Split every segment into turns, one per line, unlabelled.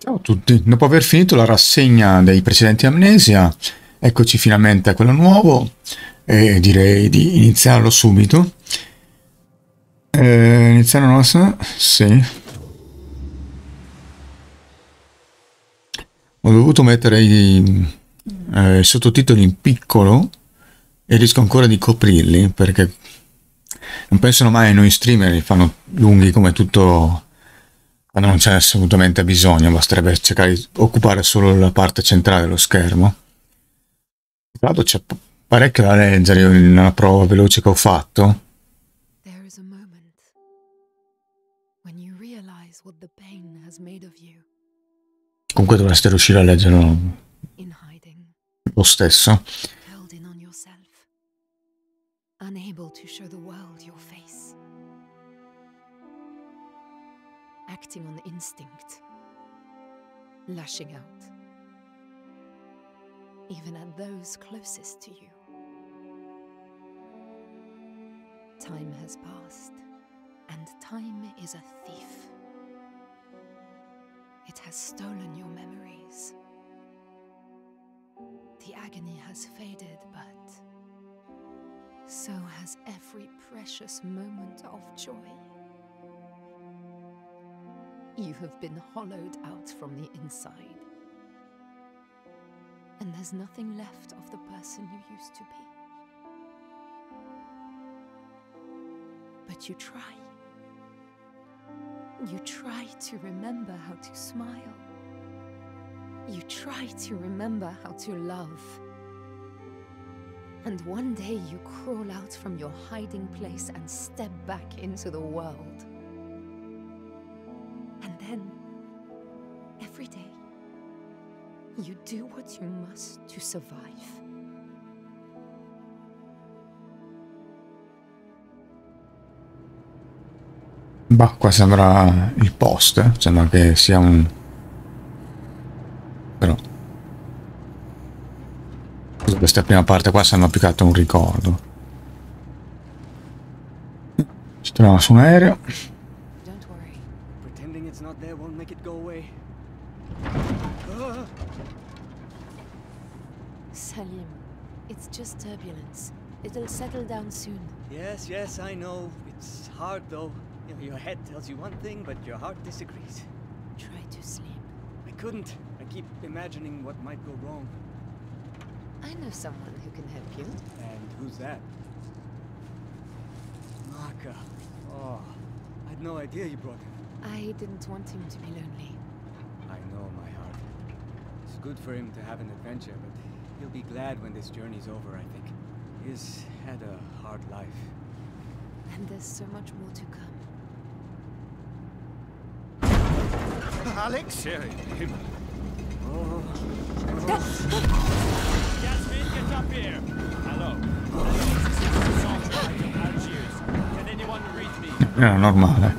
Ciao a tutti, dopo aver finito la rassegna dei precedenti Amnesia, eccoci finalmente a quello nuovo e direi di iniziarlo subito. Iniziare una nostra... Sì. Ho dovuto mettere i sottotitoli in piccolo e rischio ancora di coprirli perché non pensano mai ai noi streamer, li fanno lunghi come tutto quando non c'è assolutamente bisogno, basterebbe cercare di occupare solo la parte centrale dello schermo. Tra l'altro c'è parecchio da leggere io nella prova veloce che ho fatto.
There is a moment when you realize what the pain has made of you.
Comunque dovreste riuscire a leggerlo
In hiding,
lo stesso.
held in on yourself, unable to show the world your face. Acting on instinct, lashing out, even at those closest to you. Time has passed, and time is a thief. It has stolen your memories. The agony has faded, but so has every precious moment of joy. You have been hollowed out from the inside, and there's nothing left of the person you used to be. But you try. You try to remember how to smile. You try to remember how to love. And one day you crawl out from your hiding place and step back into the world. And then, every day, you do what you must to survive.
Bah, qua sembra il post, sembra che sia un... però... questa prima parte qua sembra più che altro un ricordo. Ci troviamo su un aereo.
Don't worry.
Pretending it's not there won't make it go away.
Salim, it's just turbulence. It'll settle down soon.
Yes, I know. It's hard though. You know, your head tells you one thing, but your heart disagrees.
Try to sleep.
I couldn't. I keep imagining what might go wrong.
I know someone who can help you.
And who's that? Maka. Oh, I had no idea you brought him.
I didn't want him to be lonely.
I know, my heart. It's good for him to have an adventure, but he'll be glad when this journey's over, I think. He's had a hard life.
And there's so much more to come.
Alex?
Jasmine,
Get up here! Hello. Can anyone read me?
Era normale.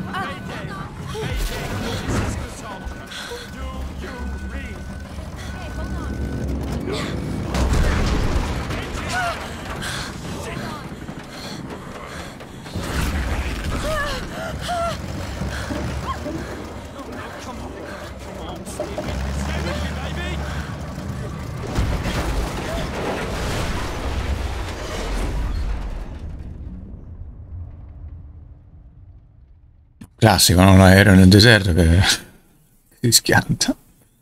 Classico, no? L'aereo nel deserto che si schianta.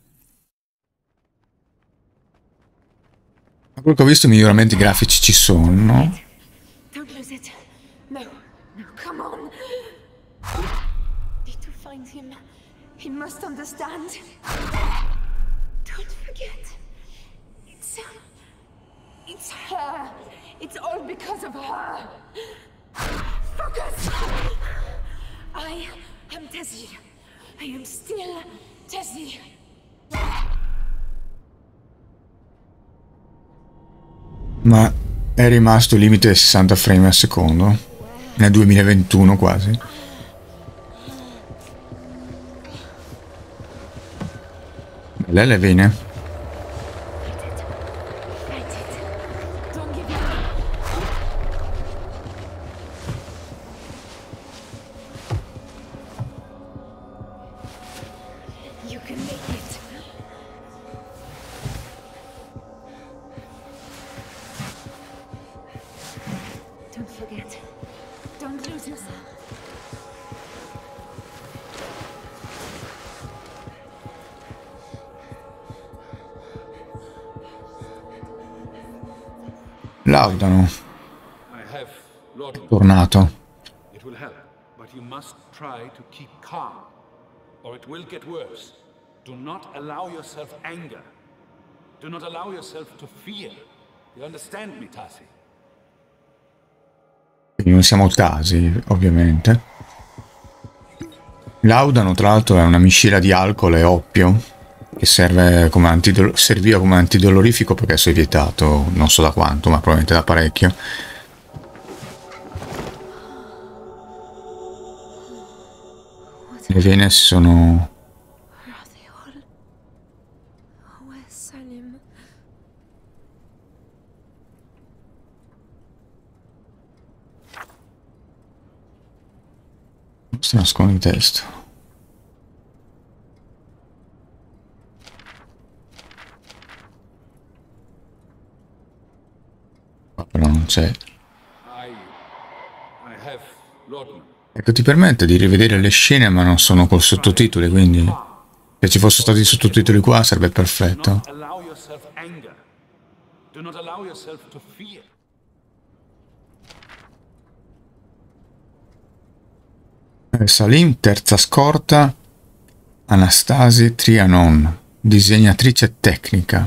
Ma quello che ho visto, i miglioramenti grafici ci sono, no?
Don't lose it. No, come on. Need to find him. He must understand. Don't forget. It's her. It's all because of her. Focus! I am Tessie. I am still Tessie.
Ma è rimasto il limite ai 60 frame al secondo nel 2021 quasi. Lei le vene.
Don't give up. You can make it. Don't forget. Don't lose yourself.
Laudano,
I have Lord.
tornato.
It will help, but you must try to keep calm, or it will get worse. Do not allow yourself anger. Do not allow yourself to fear. You understand me, Tasi?
Quindi non siamo tasi, ovviamente. Laudano, tra l'altro, è una miscela di alcol e oppio che serve come serviva come antidolorifico perché adesso è vietato, non so da quanto, ma probabilmente da parecchio. Le vene sono...
Where are they all? Where's Salim?
si nasconde in testa. Qua però non c'è.
I have Lord.
Ecco, ti permette di rivedere le scene ma non sono col sottotitoli, quindi se ci fossero stati i sottotitoli qua sarebbe perfetto.
Not allow yourself anger. Do not allow yourself to fear.
Salim, terza scorta, Anastasi Trianon, disegnatrice tecnica.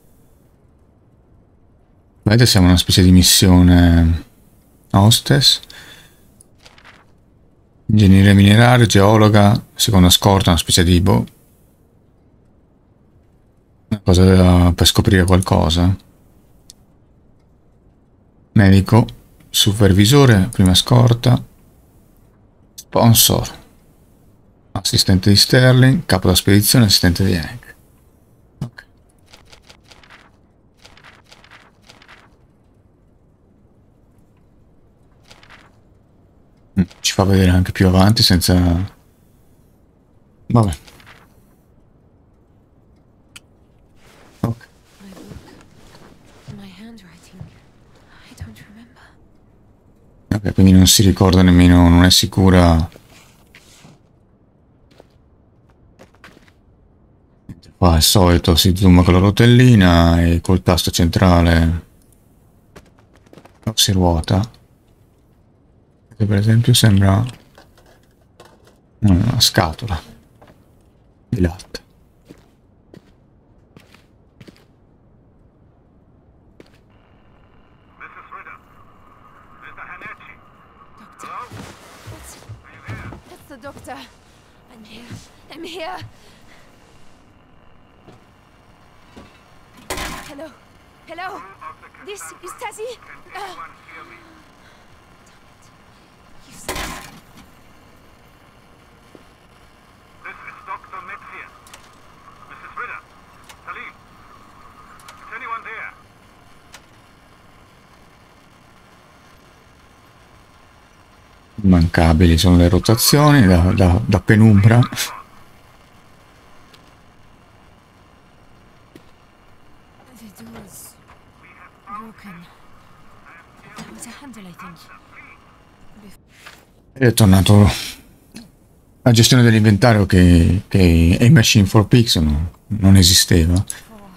Vedete, siamo una specie di missione hostess. Ingegnere minerario, geologa, seconda scorta, una specie di una cosa per scoprire qualcosa. Medico, supervisore, prima scorta. Sponsor, assistente di Sterling, capo da spedizione, assistente di Hank. Okay. Ci fa vedere anche più avanti senza... Vabbè. Ok.
My handwriting. I don't remember.
Ok, quindi non si ricorda nemmeno, non è sicura. Qua al solito si zooma con la rotellina e col tasto centrale si ruota. Per esempio sembra una scatola di latte.
That's the doctor. I'm here. I'm here. Hello. Hello. This is Tasi. You said
This is Dr. Metzger. Mrs. Ritter. Salim. Is anyone there?
Immancabili sono le rotazioni da penumbra.
the door's broken. There was a handle, I think.
È tornato la gestione dell'inventario che è Machine for Pigs non esisteva.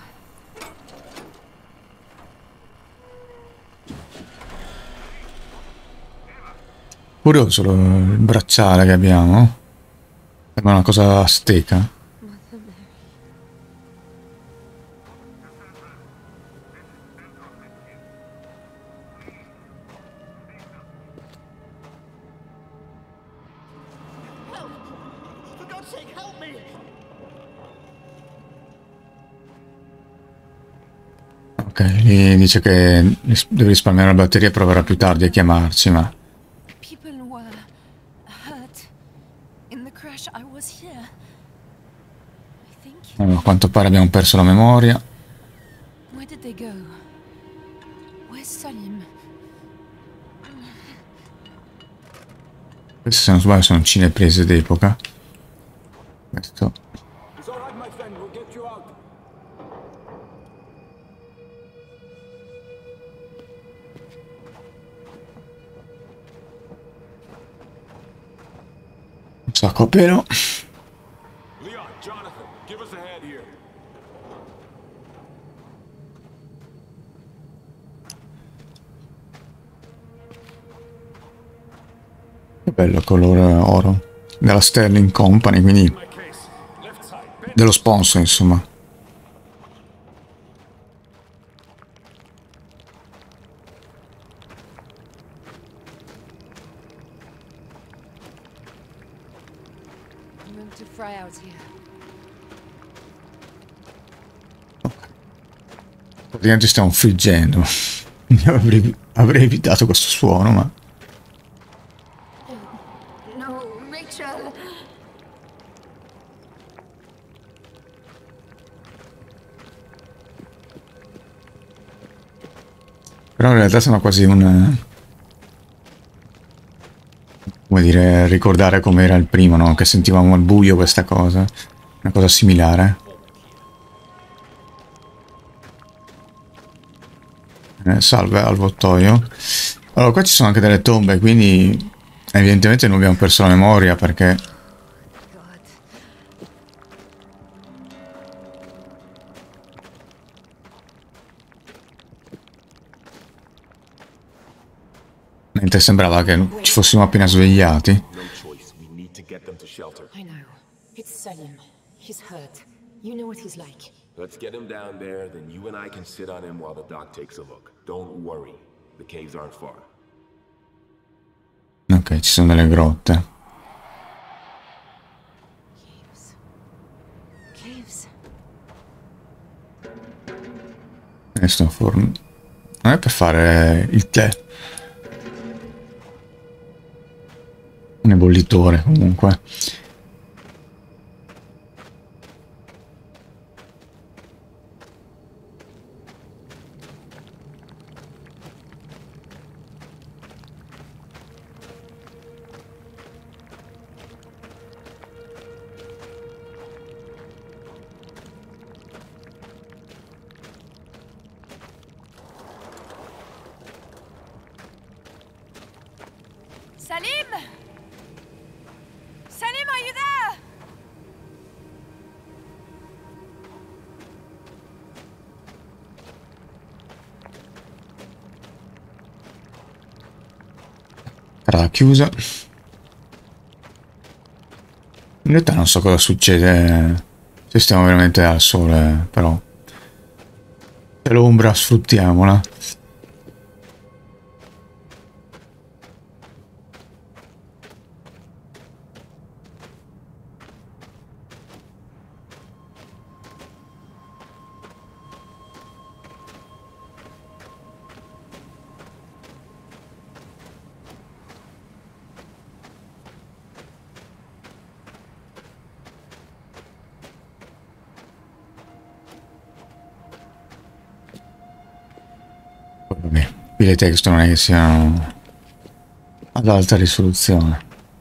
Curioso il bracciale che abbiamo. Sembra una cosa azteca.
For God's sake, help me!
Ok, lì dice che deve risparmiare la batteria e proverà più tardi a chiamarci, ma...
People were hurt in the crash. I was here. I think.
A quanto pare abbiamo perso la memoria.
Where did they go? Where's Salim?
Queste, se non sbaglio, sono cineprese d'epoca. Questo
It's all right, my friend. We'll get you out.
Un sacco a pelo.
Leon, Jonathan, give us a hand here.
Che bello il colore oro. Della Sterling Company, quindi
My case. Left side. Bend.
dello sponsor, insomma.
Room to fry out here.
Praticamente stiamo friggendo. Avrei evitato questo suono, ma...
No, Rachel.
Però in realtà sembra quasi un... come dire, ricordare com'era il primo, no? Che sentivamo al buio questa cosa. Una cosa similare. Salve al avvoltoio. Allora, qua ci sono anche delle tombe, quindi evidentemente non abbiamo perso la memoria perché...
God.
mentre sembrava che ci fossimo appena svegliati.
No choice. We need to get them to shelter.
I know. It's Salim. He's hurt. You know what he's like.
Let's get him down there, then you and I can sit on him while the doc takes a look. Don't worry. The caves aren't far.
Ok, ci sono delle grotte.
Caves.
Questo è un forno. Non è per fare il tè. Un ebollitore comunque.
Salim! Salim, are you there?
Strada chiusa. In realtà non so cosa succede se stiamo veramente al sole, però c'è l'ombra, sfruttiamola. Vabbè, qui le texture non è che siano ad alta risoluzione.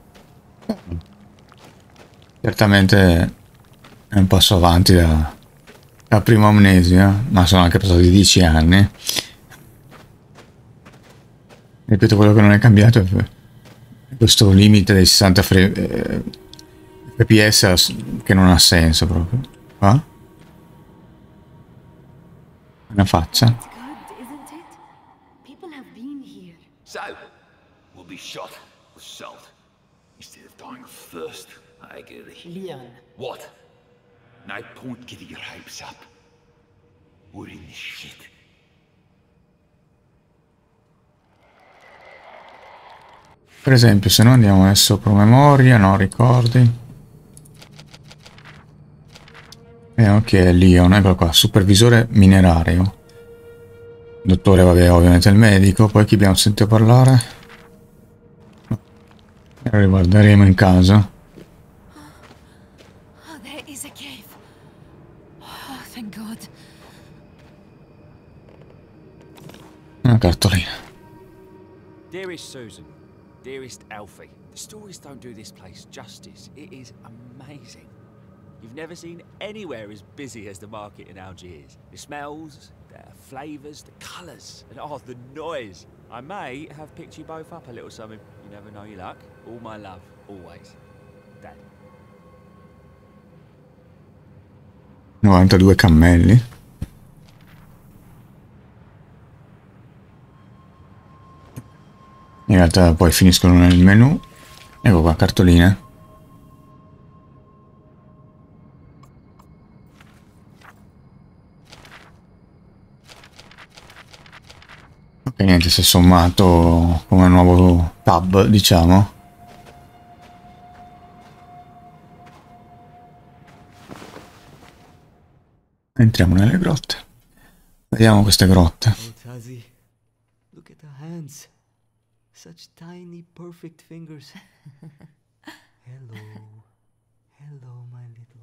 Certamente è un passo avanti da prima Amnesia, ma sono anche passati 10 anni. Ripeto, quello che non è cambiato è questo limite dei 60 fps che non ha senso proprio. Ah? Una faccia.
Good, isn't it? People have been here.
So, we'll be shot or sold. Instead of dying of thirst, I agree.
Leon.
What? No point getting your hopes up. We're in this shit.
Per esempio, se noi andiamo adesso promemoria, no, ricordi. Ok, Leon, eccolo qua, supervisore minerario. Dottore, vabbè, ovviamente il medico. Poi chi abbiamo sentito parlare? Lo riguarderemo in casa.
Oh, there is a cave. Oh, thank God.
Una cartolina.
Dearest Susan, dearest Alfie, the stories don't do this place justice. It is amazing. you've never seen anywhere as busy as the market in Algiers. The smells, the flavours, the colours, and oh, the noise. I may have picked you both up a little something. You never know your luck. All my love, always. Dad.
92 cammelli. In realtà poi finiscono nel menu. Ecco qua, cartoline. Ok, niente, si è sommato come nuovo tab, diciamo. Entriamo nelle grotte. Vediamo queste grotte.
Oh, Tazzy, look at the hands. Such tiny, perfect fingers. Hello. Hello, my little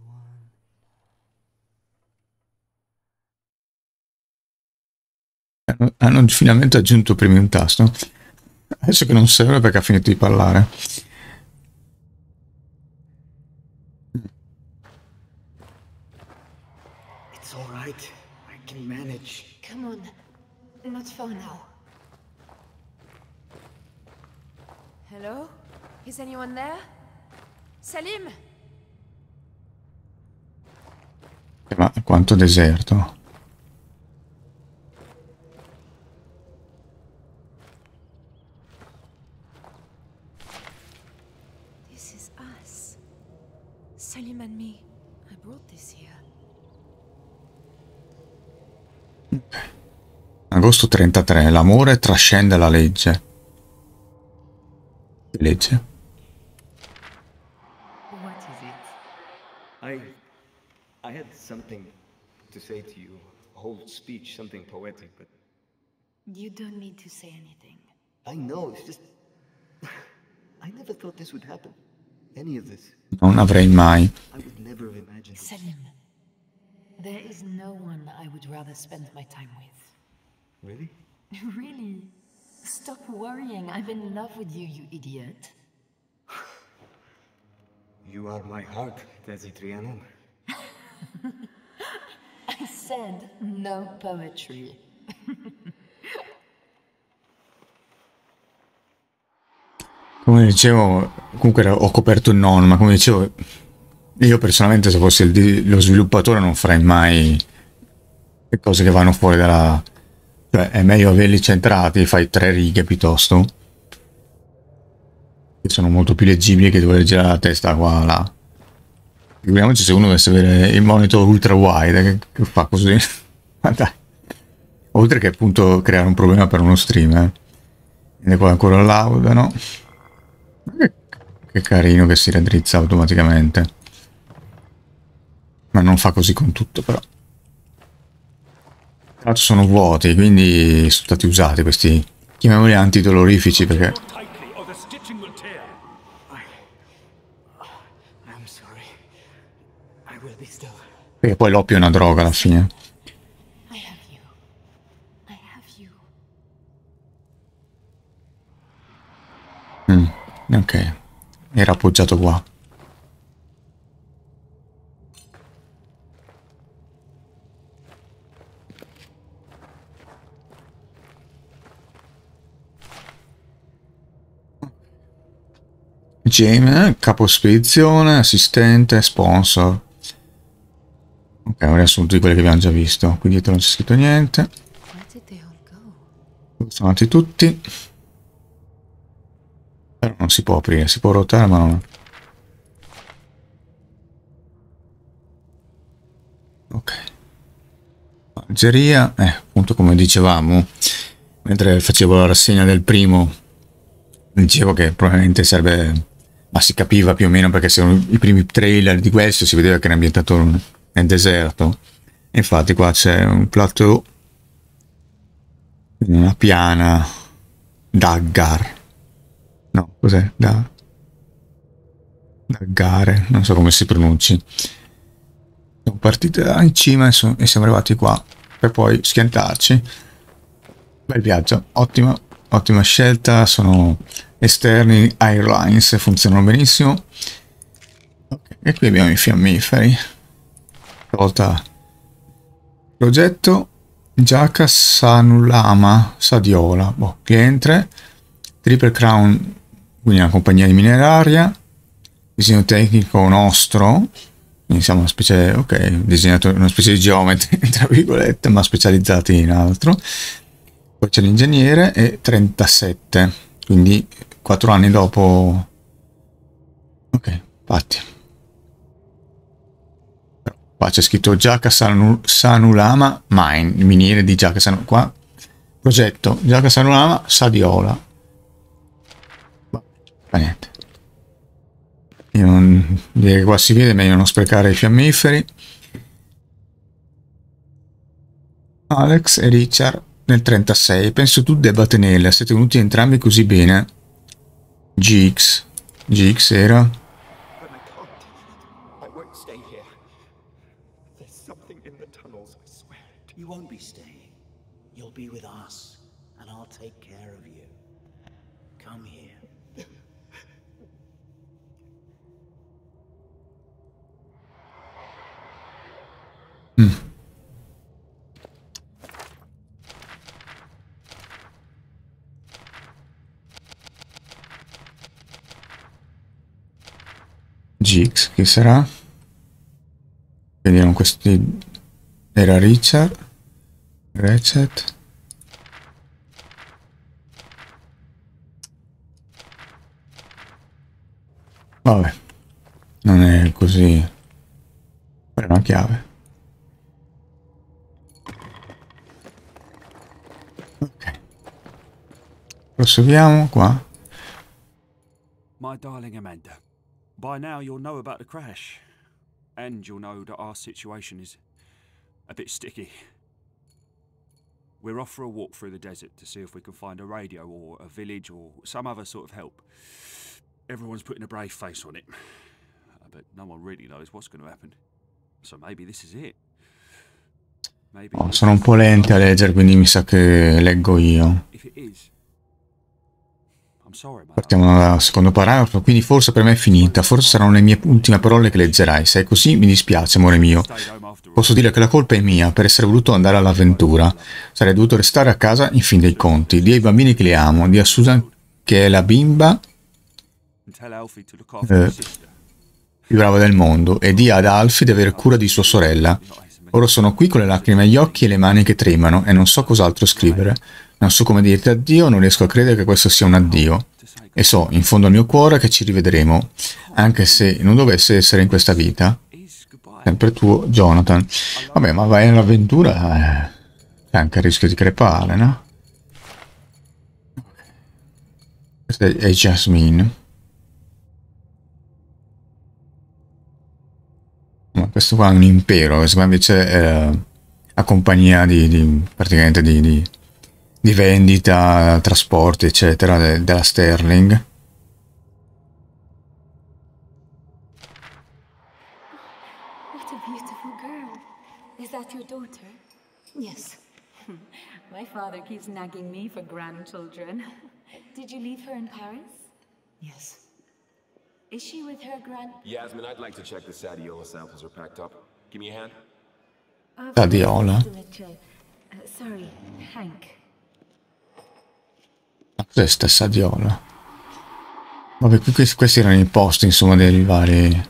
one.
Hanno finalmente aggiunto prima un tasto. Adesso che non serve perché ha finito di parlare.
It's all right. I can manage.
Come on. Not for now.
Hello? Is anyone there? Salim?
Ma quanto deserto.
This is us. Salim and me. I brought this here.
Agosto 33. L'amore trascende la legge. Legge.
What is it? I had something to say to you. A whole speech, something poetic, but...
You don't need to say anything.
I know, it's just... I never thought this would happen. Any of this.
Non avrei mai.
I would never have imagined it.
Salim, there is no one I would rather spend my time with.
Really?
Really? Stop worrying. I'm in love with you, you idiot.
You are my heart, Tazzy Trianon.
I said no poetry.
Come dicevo, comunque ho coperto il nonno, ma come dicevo, io personalmente se fossi lo sviluppatore non farei mai le cose che vanno fuori dalla... Cioè è meglio averli centrati, fai 3 righe piuttosto. Che sono molto più leggibili che dover girare la testa qua là. Figuriamoci se uno dovesse avere il monitor ultra wide che fa così. Ma dai. Oltre che appunto creare un problema per uno stream, E qua ancora laudano. Che carino che si raddrizza automaticamente. Ma non fa così con tutto però. Tra l'altro sono vuoti, quindi sono stati usati questi, chiamiamoli antidolorifici perché...
I'm sorry. I will be still.
Perché poi l'oppio è una droga alla fine.
I have you. I have you.
Ok. Era appoggiato qua. James, capo spedizione, assistente, sponsor. Ok, un riassunto di quelli che abbiamo già visto. Qui dietro non c'è scritto niente. Sono andati tutti. Però non si può aprire, si può ruotare ma non... Ok. Algeria, appunto come dicevamo, mentre facevo la rassegna del primo, dicevo che probabilmente sarebbe... Ma si capiva più o meno perché se i primi trailer di questo si vedeva che era ambientato nel deserto. E infatti qua c'è un plateau, una piana, Daggar. No, cos'è? Daggare, non so come si pronunci. Siamo partiti da in cima e siamo arrivati qua per poi schiantarci. Bel viaggio, ottima scelta, sono esterni Airlines, funzionano benissimo. Ok, E qui abbiamo i fiammiferi. Stavolta progetto Giaca Sanulama Sadiola. Boh, cliente Triple Crown, quindi una compagnia di mineraria. Disegno tecnico nostro. Quindi siamo una specie, ok, disegnato una specie di geometri, tra virgolette, ma specializzati in altro. Poi c'è l'ingegnere e 37, quindi 4 anni dopo. Ok, infatti. Qua c'è scritto Giaca Sanulama Mine, il miniere di Giaca Sanulama. Qua progetto Giaca Sanulama Sadiola. Ma niente. Io non direi che qua si vede, meglio non sprecare i fiammiferi. Alex e Richard nel 36. Penso tu debba tenerla, siete venuti entrambi così bene. Gix era.
You won't be staying. You'll be with us, and I'll take care of you. Come here.
Gix, chi sarà? Vediamo questi. Era Richard. Ratchet. Vabbè, non è così. È una chiave. Ok. Proseguiamo qua.
My darling Amanda, by now you'll know about the crash. And you'll know that our situation is a bit sticky. We're off for a walk through the desert to see if we can find a radio or a village or some other sort of help. Everyone's putting a brave face on it, but no one really knows what's going to happen. So maybe this is it. Maybe.
Sono un po' lente a leggere, quindi mi sa che leggo io.
If it is, I'm sorry, man.
Partiamo dal secondo paragrafo, quindi forse per me è finita, forse saranno le mie ultime parole che leggerai. Se è così mi dispiace, amore mio. Posso dire che la colpa è mia per essere voluto andare all'avventura. Sarei dovuto restare a casa in fin dei conti. Di ai bambini che li amo, di a Susan che è la bimba più brava del mondo, e di ad Alfie di avere cura di sua sorella. Ora sono qui con le lacrime agli occhi e le mani che tremano e non so cos'altro scrivere. Non so come dirti addio, non riesco a credere che questo sia un addio. E so, in fondo al mio cuore, che ci rivedremo, anche se non dovesse essere in questa vita. Sempre tuo, Jonathan. Vabbè, ma vai all'avventura, c'è anche il rischio di crepare, no? Questa è Jasmine. Ma questo qua è un impero, questo qua invece è la compagnia praticamente di vendita, trasporti, eccetera, della Sterling.
What a beautiful girl. Is that your daughter? Yes. My father keeps nagging me for grandchildren. Did you leave her in Paris? Yes. Is she with her
Yasmin, I'd like to check the Sadiola samples are packed up. Give me a hand.
Sadiola?
Sorry, Hank.
Cos'è sta Sadiola? Vabbè, questi erano i posti, insomma, dei vari...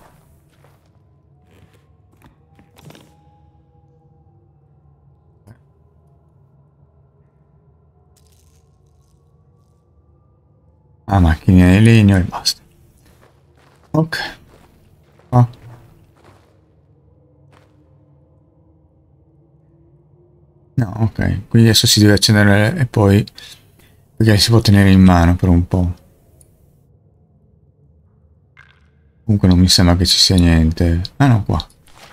Ah, macchine di legno e basta. Ok. Oh. No, ok. Quindi adesso si deve accendere e poi... perché si può tenere in mano per un po'. Comunque non mi sembra che ci sia niente. Ah no, qua.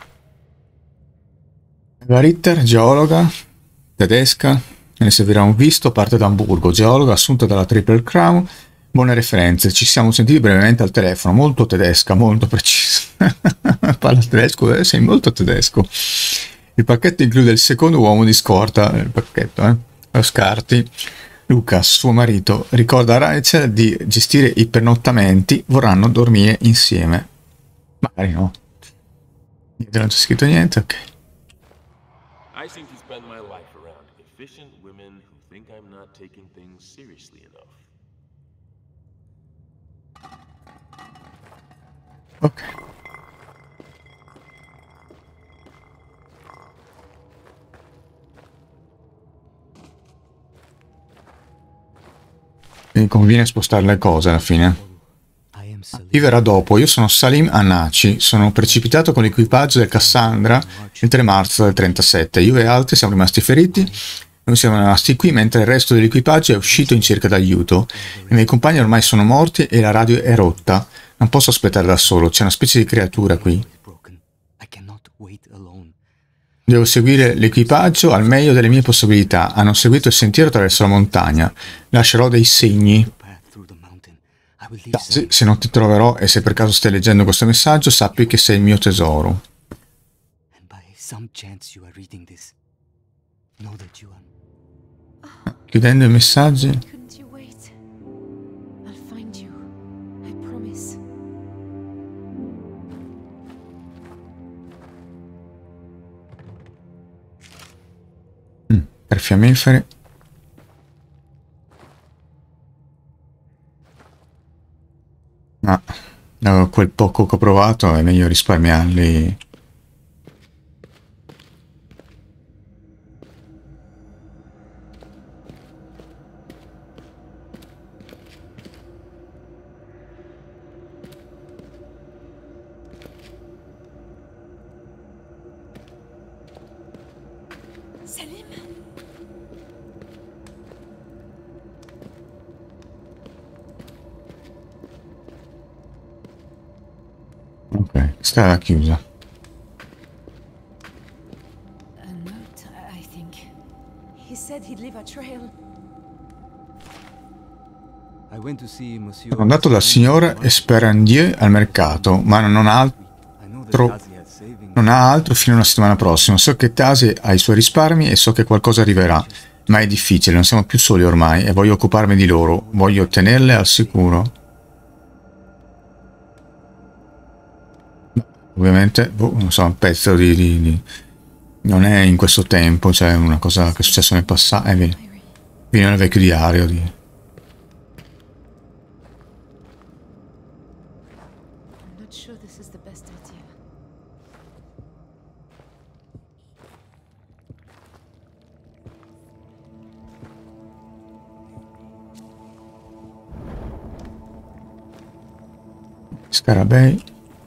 Eva Ritter, geologa, tedesca. Ne servirà un visto, parte da Amburgo, geologa assunta dalla Triple Crown. Buone referenze, ci siamo sentiti brevemente al telefono, molto tedesca, molto precisa. Parla tedesco, sei molto tedesco. Il pacchetto include il secondo uomo di scorta, il pacchetto, lo scarti. Lucas, suo marito, ricorda a Rachel di gestire i pernottamenti, vorranno dormire insieme. Magari no. Niente, non c'è scritto niente, ok.
I seem to spend my life around efficient women who think I'm not taking things seriously enough.
Ok. Mi conviene spostare le cose alla fine. Chi verrà dopo? Io sono Salim Anaci, sono precipitato con l'equipaggio del Cassandra il 3 marzo del 37. Io e altri siamo rimasti feriti. Noi siamo rimasti qui mentre il resto dell'equipaggio è uscito in cerca d'aiuto. I miei compagni ormai sono morti e la radio è rotta. Non posso aspettare da solo, c'è una specie di creatura qui. Devo seguire l'equipaggio al meglio delle mie possibilità. Hanno seguito il sentiero attraverso la montagna. Lascerò dei segni. Se non ti troverò e se per caso stai leggendo questo messaggio, sappi che sei il mio tesoro. Chiudendo i messaggi. Per fiammiferi. Ma quel poco che ho provato è meglio risparmiarli. Ok, strada chiusa.
A note, I think. He said he'd leave a trail.
Sono andato dal signor Esperandieu al mercato, ma non ha altro fino alla settimana prossima. So che Tasi ha i suoi risparmi e so che qualcosa arriverà, ma è difficile, non siamo più soli ormai e voglio occuparmi di loro. Voglio tenerle al sicuro. Ovviamente, non so, un pezzo non è in questo tempo, cioè una cosa che è successa nel passato. Viene nel vecchio diario di...
I'm not sure this is the best idea.
Scarabei.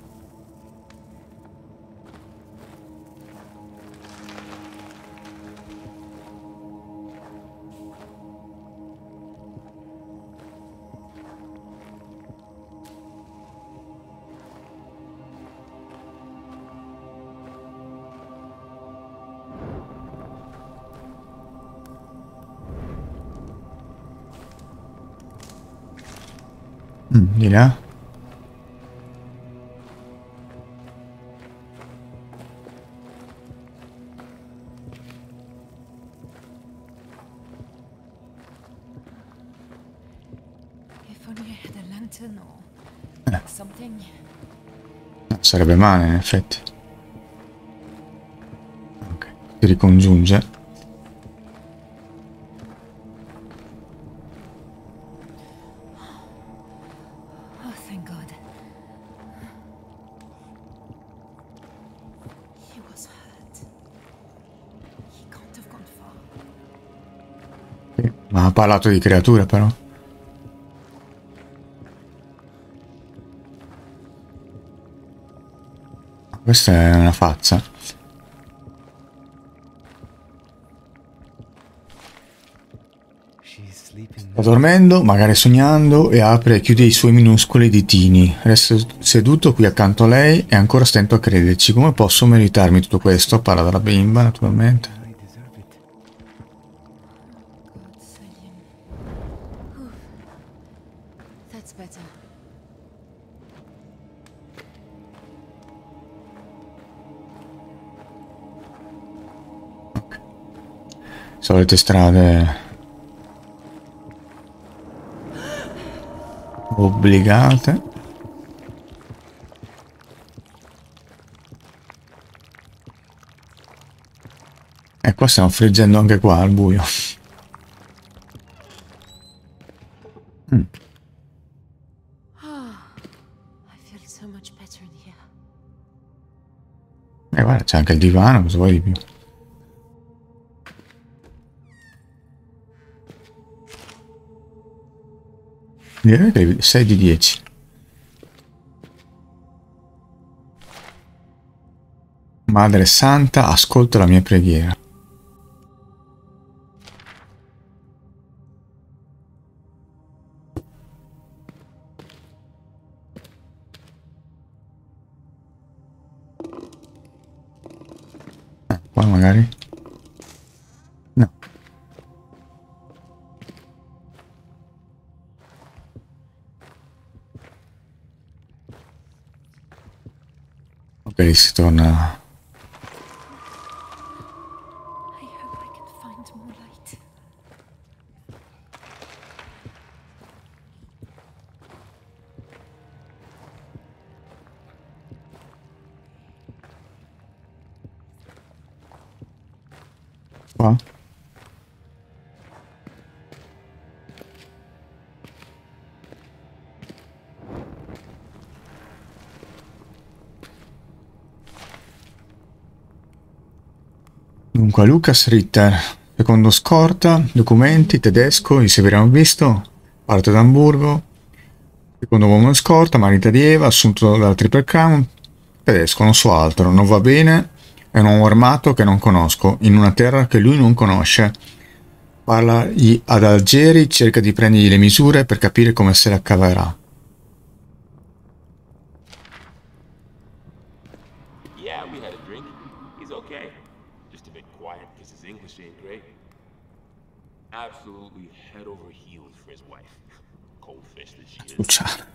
Di là.
If only I had a lantern or something.
Sarebbe male, in effetti. Ok, si ricongiunge.
Oh, thank God. He was hurt. He can't have gone far.
Sì, ma ha parlato di creature, però. Questa è una faccia. Sta dormendo, magari sognando, e apre e chiude i suoi minuscoli ditini. Resta seduto qui accanto a lei e ancora stento a crederci. Come posso meritarmi tutto questo? Parla della bimba, naturalmente.
That's better.
Solite strade obbligate. E qua stiamo friggendo anche qua al buio. Guarda, c'è anche il divano, cosa vuoi di più? Direi che 6 di 10. Madre Santa, ascolta la mia preghiera. Qua magari? No. Ok, si torna. Qua? Dunque, Lucas Ritter, secondo scorta, documenti, tedesco, i se abbiamo visto, parte da Amburgo, secondo uomo scorta, marita di Eva, assunto dalla Triple Crown, tedesco, non so altro, non va bene, è un uomo armato che non conosco, in una terra che lui non conosce. Parla ad Algeri, cerca di prendergli le misure per capire come se la caverà.
Yeah, we had a drink. He's okay. Just a bit quiet because his English ain't great. Absolutely head over heels for his wife. Cold fish that she is.